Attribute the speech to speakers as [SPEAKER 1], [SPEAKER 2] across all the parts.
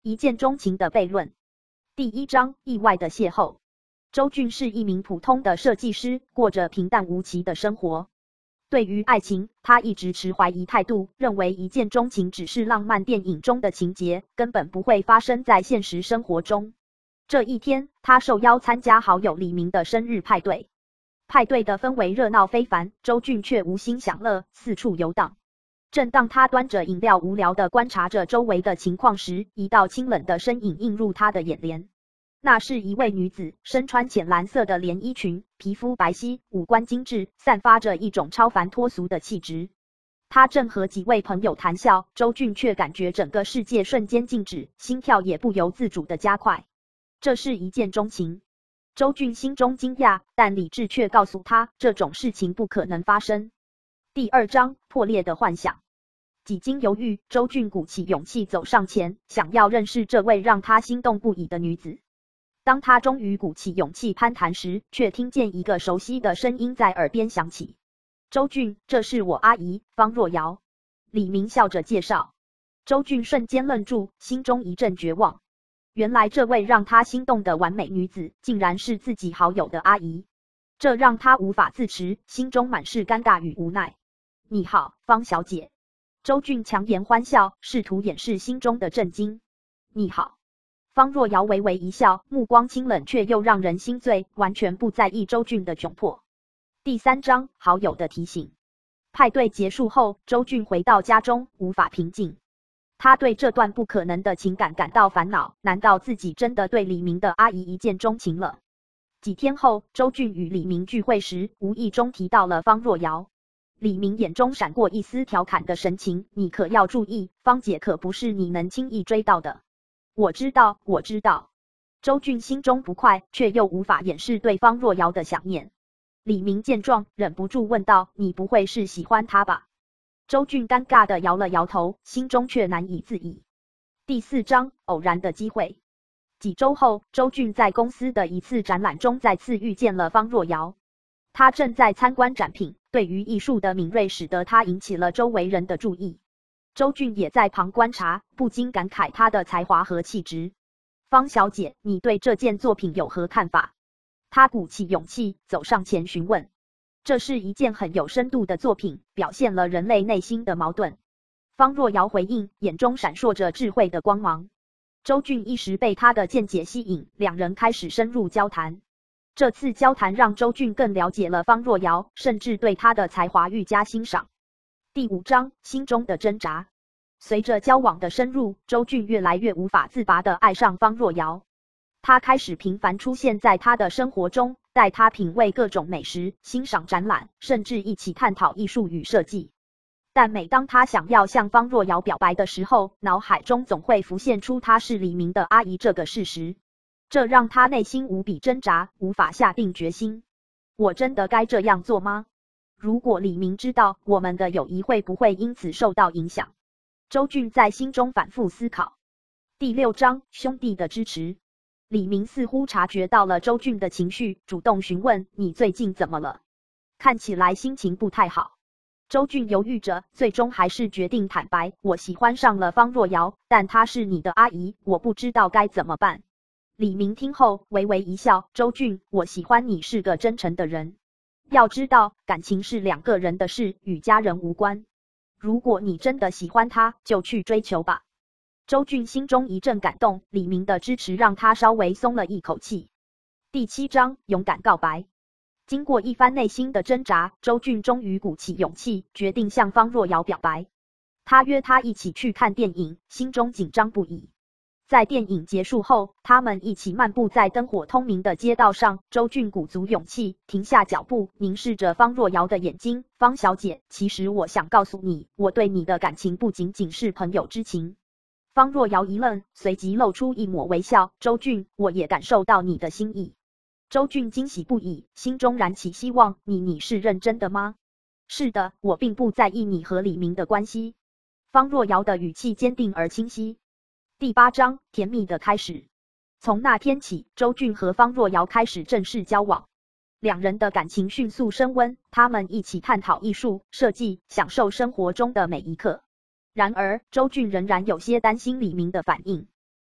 [SPEAKER 1] 一见钟情的悖论。第1章意外的邂逅。周俊是一名普通的设计师，过着平淡无奇的生活。对于爱情，他一直持怀疑态度，认为一见钟情只是浪漫电影中的情节，根本不会发生在现实生活中。这一天，他受邀参加好友李明的生日派对。派对的氛围热闹非凡，周俊却无心享乐，四处游荡。正当他端着饮料无聊地观察着周围的情况时，一道清冷的身影映入他的眼帘。那是一位女子，身穿浅蓝色的连衣裙，皮肤白皙，五官精致，散发着一种超凡脱俗的气质。她正和几位朋友谈笑，周俊却感觉整个世界瞬间静止，心跳也不由自主地加快。这是一见钟情。周俊心中惊讶，但理智却告诉他，这种事情不可能发生。第2章破裂的幻想。几经犹豫，周俊鼓起勇气走上前，想要认识这位让他心动不已的女子。当他终于鼓起勇气攀谈时，却听见一个熟悉的声音在耳边响起：“周俊，这是我阿姨方若瑶。”李明笑着介绍。周俊瞬间愣住，心中一阵绝望。原来这位让他心动的完美女子，竟然是自己好友的阿姨，这让他无法自持，心中满是尴尬与无奈。“你好，方小姐。”周俊强颜欢笑，试图掩饰心中的震惊。“你好。”方若瑶微微一笑，目光清冷却又让人心醉，完全不在意周俊的窘迫。第3章好友的提醒。派对结束后，周俊回到家中，无法平静。他对这段不可能的情感感到烦恼，难道自己真的对李明的阿姨一见钟情了？几天后，周俊与李明聚会时，无意中提到了方若瑶。李明眼中闪过一丝调侃的神情：“你可要注意，方姐可不是你能轻易追到的。”“我知道，我知道。”周俊心中不快，却又无法掩饰对方若瑶的想念。李明见状，忍不住问道：“你不会是喜欢她吧？”周俊尴尬地摇了摇头，心中却难以自已。第4章偶然的机会。几周后，周俊在公司的一次展览中再次遇见了方若瑶。他正在参观展品，对于艺术的敏锐使得他引起了周围人的注意。周俊也在旁观察，不禁感慨他的才华和气质。“方小姐，你对这件作品有何看法？”他鼓起勇气走上前询问。这是一件很有深度的作品，表现了人类内心的矛盾。方若瑶回应，眼中闪烁着智慧的光芒。周俊一时被他的见解吸引，两人开始深入交谈。这次交谈让周俊更了解了方若瑶，甚至对她的才华愈加欣赏。第5章心中的挣扎。随着交往的深入，周俊越来越无法自拔地爱上方若瑶。他开始频繁出现在他的生活中，带他品味各种美食，欣赏展览，甚至一起探讨艺术与设计。但每当他想要向方若瑶表白的时候，脑海中总会浮现出她是李明的阿姨这个事实。这让他内心无比挣扎，无法下定决心。我真的该这样做吗？如果李明知道，我们的友谊会不会因此受到影响？周俊在心中反复思考。第6章兄弟的支持。李明似乎察觉到了周俊的情绪，主动询问：“你最近怎么了？看起来心情不太好。”周俊犹豫着，最终还是决定坦白：“我喜欢上了方若瑶，但她是你的阿姨，我不知道该怎么办。”李明听后微微一笑：“周俊，我喜欢你是个真诚的人。要知道，感情是2个人的事，与家人无关。如果你真的喜欢他，就去追求吧。”周俊心中一阵感动，李明的支持让他稍微松了一口气。第7章勇敢告白。经过一番内心的挣扎，周俊终于鼓起勇气，决定向方若瑶表白。他约她一起去看电影，心中紧张不已。在电影结束后，他们一起漫步在灯火通明的街道上。周俊鼓足勇气，停下脚步，凝视着方若瑶的眼睛：“方小姐，其实我想告诉你，我对你的感情不仅仅是朋友之情。”方若瑶一愣，随即露出一抹微笑：“周俊，我也感受到你的心意。”周俊惊喜不已，心中燃起希望：“你是认真的吗？”“是的，我并不在意你和李明的关系。”方若瑶的语气坚定而清晰。第8章甜蜜的开始。从那天起，周俊和方若瑶开始正式交往。两人的感情迅速升温，他们一起探讨艺术、设计，享受生活中的每一刻。然而，周俊仍然有些担心李明的反应。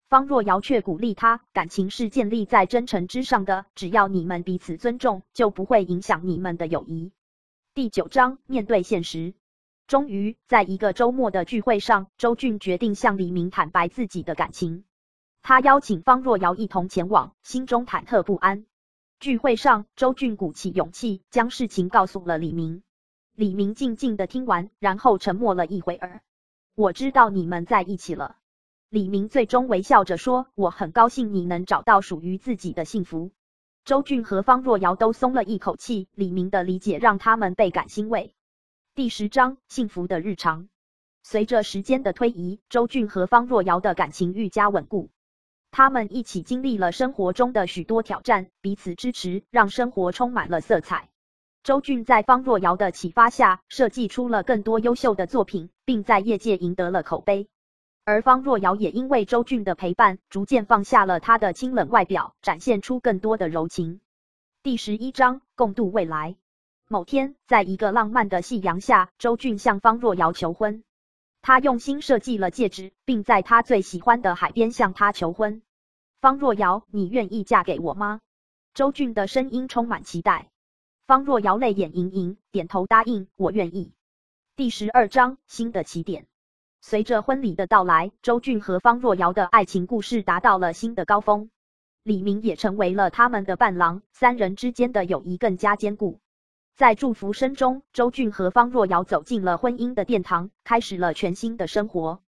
[SPEAKER 1] 方若瑶却鼓励他，感情是建立在真诚之上的，只要你们彼此尊重，就不会影响你们的友谊。第9章，面对现实。终于，在一个周末的聚会上，周俊决定向李明坦白自己的感情。他邀请方若瑶一同前往，心中忐忑不安。聚会上，周俊鼓起勇气，将事情告诉了李明。李明静静地听完，然后沉默了一会儿。我知道你们在一起了。李明最终微笑着说，我很高兴你能找到属于自己的幸福。周俊和方若瑶都松了一口气，李明的理解让他们倍感欣慰。第10章，幸福的日常。随着时间的推移，周俊和方若瑶的感情愈加稳固。他们一起经历了生活中的许多挑战，彼此支持，让生活充满了色彩。周俊在方若瑶的启发下，设计出了更多优秀的作品，并在业界赢得了口碑。而方若瑶也因为周俊的陪伴，逐渐放下了她的清冷外表，展现出更多的柔情。第11章，共度未来。某天，在一个浪漫的夕阳下，周俊向方若瑶求婚。他用心设计了戒指，并在他最喜欢的海边向她求婚。方若瑶，你愿意嫁给我吗？周俊的声音充满期待。方若瑶泪眼盈盈，点头答应，我愿意。第12章，新的起点。随着婚礼的到来，周俊和方若瑶的爱情故事达到了新的高峰。李明也成为了他们的伴郎，三人之间的友谊更加坚固。在祝福声中，周俊和方若瑶走进了婚姻的殿堂，开始了全新的生活。